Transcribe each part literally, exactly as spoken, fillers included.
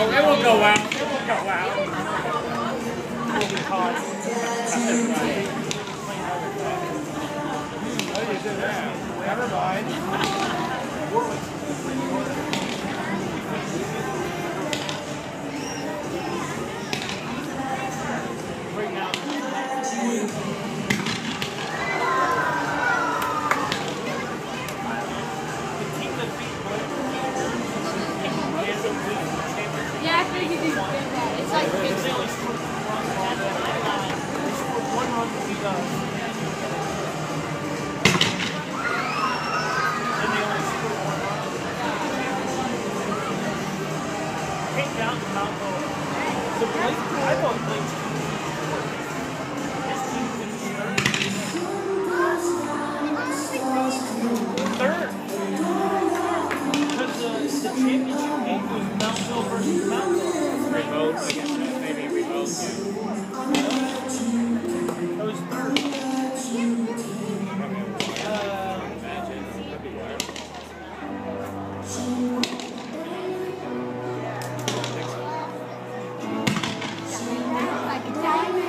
Oh, it will go out. It will go out. We'll be caught. Oh, you did that. Never mind. Yeah, I figured you did that. It's like They only scored one run. They scored one run to beat us. And they only scored one run. Came down to Mount Bow. So Blake, I thought Blake's team his team finished third. Because the, the championship game was Mountville versus Mountville. Remote, I guess maybe remote too. That was third. Uh, imagine. That'd be wild. like a diamond.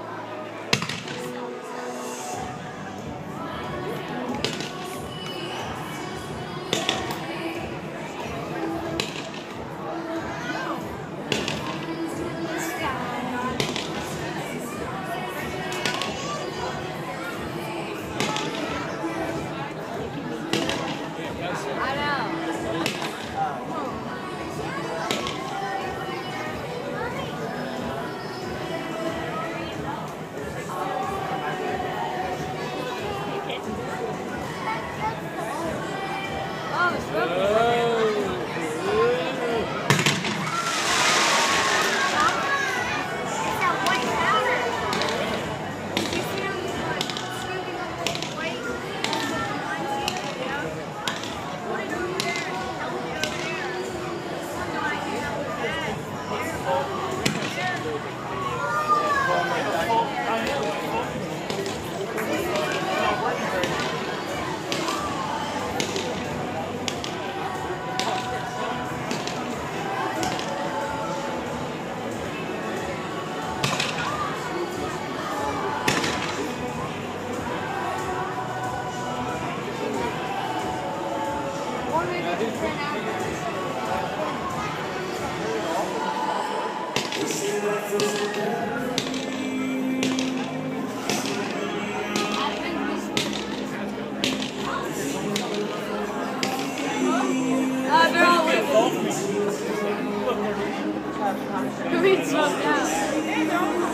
I know. Oh, it's rubber. It's that white powder. Did you see him like scooping up the white behind you? Yeah. What did you do there? Held it over there. No idea what that. Or maybe just ran out. Uh, they're all leaving. You're being smoked out. Hey, they're all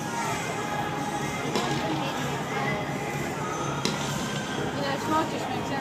Yeah, smoke just makes sense.